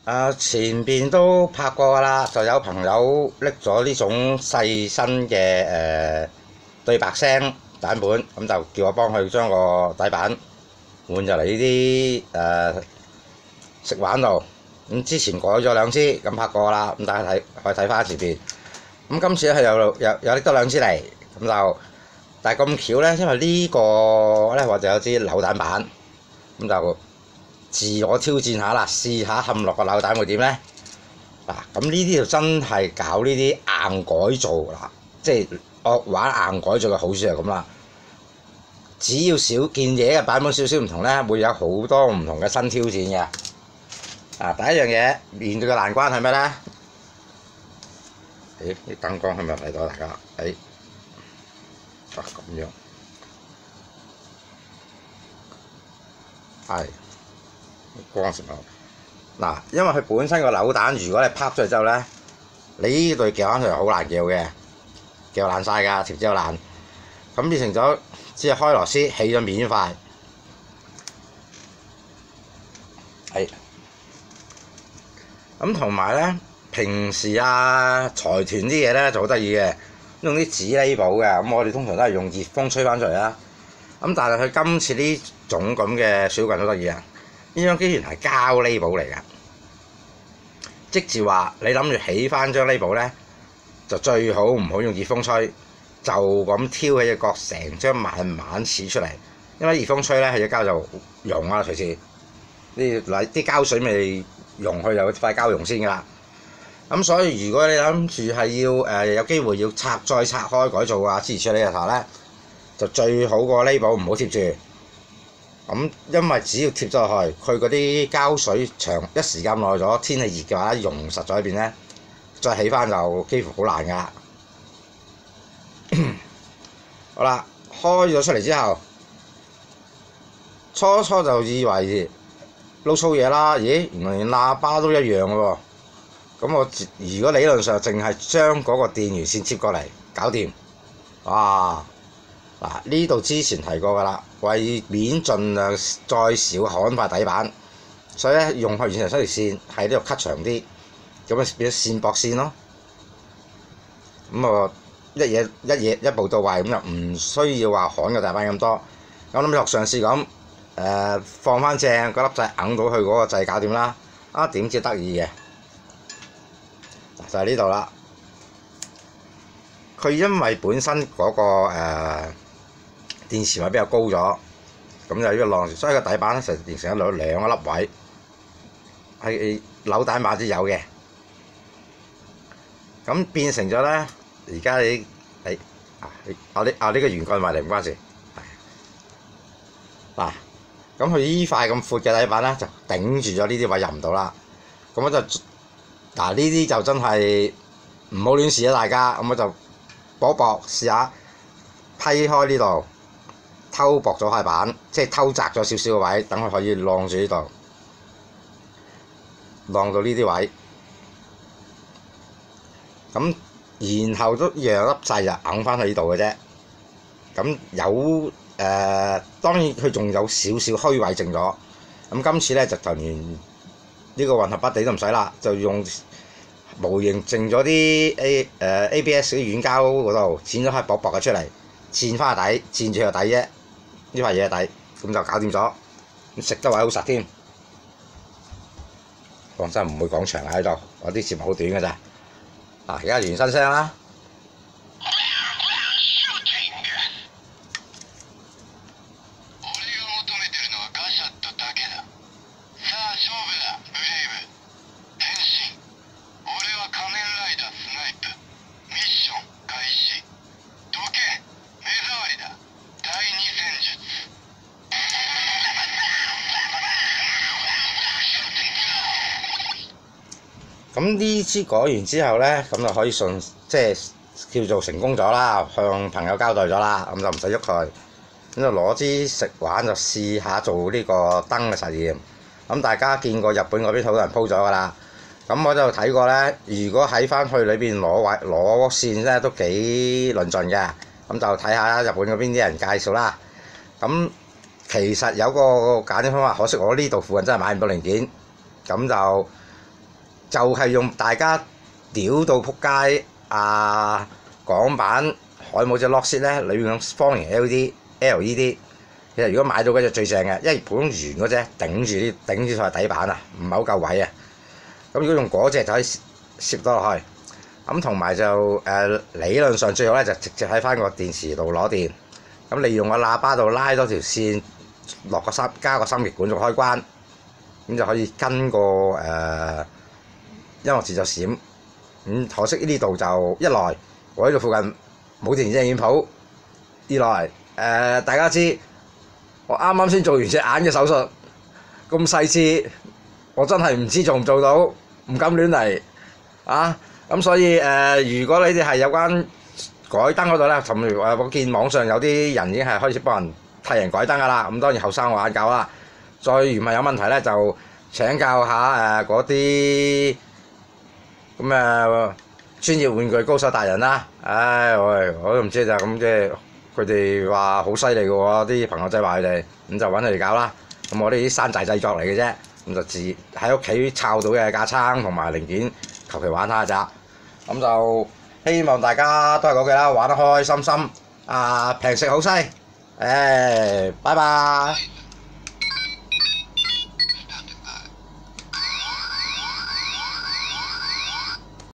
前邊都拍過㗎啦，就有朋友拎咗呢種細身嘅對白聲蛋本，咁就叫我幫佢將個底板換入嚟呢啲食玩度。咁之前改咗兩支，咁拍過啦，咁大家可以睇翻前邊。咁今次咧佢又拎多兩支嚟，咁就但係咁巧咧，因為呢個咧我就有支扭蛋版，咁就自我挑戰下啦，試下冚落個扭蛋會點咧？嗱，咁呢啲就真係搞呢啲硬改造啦，即係惡玩硬改造嘅好處係咁啦。只要少件嘢嘅版本少少唔同咧，會有好多唔同嘅新挑戰嘅。第一樣嘢面對嘅難關係咩咧？啲燈光係咪嚟到大家？咁樣係光線嗱，因為佢本身個扭蛋，如果你拍咗嚟之後咧，你呢對撬翻出嚟好難撬嘅，撬爛晒㗎，條之後爛，咁變成咗只係開螺絲起咗面塊，咁同埋咧，平時財團啲嘢咧就好得意嘅，用啲紙 label 嘅，咁我哋通常都係用熱風吹翻出嚟啦。咁但係佢今次呢種咁嘅小棍好得意啊！呢張機原來係膠 label 嚟㗎，即是話你諗住起翻張 label 咧，就最好唔好用熱風吹，就咁挑起隻角，成張慢慢黐出嚟。因為熱風吹咧，佢隻膠就溶啊，隨時啲膠水未溶去就塊膠溶先㗎啦。咁所以如果你諗住係要有機會要再拆開改造啊，諸如此類嘅話咧，就最好個 label 唔好貼住。咁因為只要貼咗落去，佢嗰啲膠水一時間耐咗，天氣熱嘅話，溶實咗喺邊咧，再起翻就幾乎好難㗎。好啦，開咗出嚟之後，初就以為撈粗嘢啦，咦，原來連喇叭都一樣嘅喎。咁我如果理論上淨係將嗰個電源線接過嚟，搞掂。哇！嗱，呢度之前提過㗎啦，為免盡量再少焊塊底板，所以咧用去現場出條線喺呢度 cut 長啲，咁啊變咗線駁線咯。咁啊一步到位，咁就唔需要話焊個底板咁多。咁諗住學上次咁，放翻正嗰粒掣硬到去嗰個掣搞掂啦。點知得意嘅就係呢度啦。佢因為本身嗰個電池位比較高咗，咁就呢個浪，所以個底板咧就形成咗兩個粒位，係扭蛋版先有嘅。咁變成咗咧，而家呢個圓棍位嚟唔關事。嗱，咁佢依塊咁闊嘅底板咧，就頂住咗呢啲位入唔到啦。咁我就呢啲就真係唔好亂試啊！大家咁我就搏試下批開呢度。偷薄咗塊板，即係偷窄咗少少嘅位，等佢可以晾住呢度，晾到呢啲位。咁然後都讓粒掣啊硬翻喺呢度嘅啫。咁當然佢仲有少少虛位剩咗。咁今次咧就連呢個混合筆地都唔使啦，就用模型剩咗啲ABS 啲軟膠嗰度剪咗塊薄薄嘅出嚟，墊翻個底，墊住個底啫。呢塊嘢底，咁就搞掂咗，咁食得位好實添。放心唔會講長喺度，我啲節目好短㗎咋。而家原身聲啦。咁呢支改完之後咧，咁就可以即係叫做成功咗啦，向朋友交代咗啦，咁就唔使喐佢，咁就攞支食玩就試下做呢個燈嘅實驗。咁大家見過日本嗰邊好多人鋪咗㗎啦，咁我就睇過咧，如果喺翻去裏邊攞線咧都幾論盡嘅，咁就睇下日本嗰邊啲人介紹啦。咁其實有個簡單方法，可惜我呢度附近真係買唔到零件，咁就就係用大家屌到撲街港版海姆隻 lock set 咧，裏面咁方形 LED，其實如果買到嗰隻最正嘅，因為普通圓嗰隻頂住塊底板啊，唔係好夠位啊。咁如果用嗰隻就可以攝多落去。咁同埋就理論上最好咧就直接喺翻個電池度攞電，咁利用個喇叭度拉多條線落加個心極管做開關，咁就可以跟個音樂節奏閃。可惜呢度就一來我喺度附近冇電子影譜，二來大家知我啱啱先做完隻眼嘅手術，咁細緻我真係唔知做唔做到，唔敢亂嚟啊！咁所以如果你哋係有關改燈嗰度咧，甚至我見網上有啲人已經係開始幫人替人改燈噶啦。咁當然後生我眼教啦。再如係有問題咧，就請教下嗰啲咁專業玩具高手達人啦。我都唔知就咁，即係佢哋話好犀利嘅喎，啲朋友仔話佢哋，咁就揾佢哋搞啦。咁我哋啲山寨製作嚟嘅啫，咁就自喺屋企抄到嘅架撐同埋零件，求其玩下咋。咁就希望大家都係嗰句啦，玩得開開心心，平食好西，拜拜。